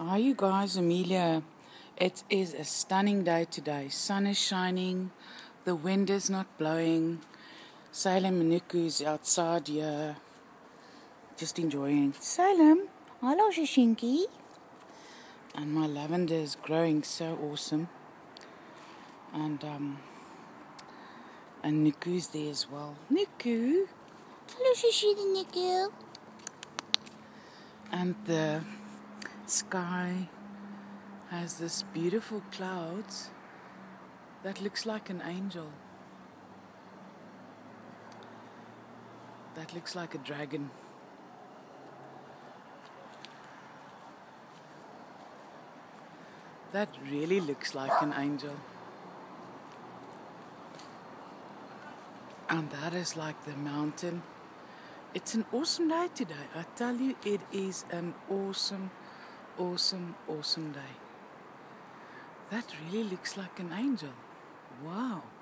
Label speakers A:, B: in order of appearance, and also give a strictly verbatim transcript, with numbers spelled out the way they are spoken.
A: Hi you guys, Amelia. It is a stunning day today. Sun is shining, the wind is not blowing. Salem and Niku's outside here, just enjoying. Salem, hello Shashinki. And my lavender is growing so awesome. And um, and Niku's there as well. Niku, hello Shashidi Niku. And the sky has this beautiful clouds that looks like an angel. That looks like a dragon. That really looks like an angel. And that is like the mountain. It's an awesome day today. I tell you, it is an awesome, awesome, awesome day. That really looks like an angel. Wow.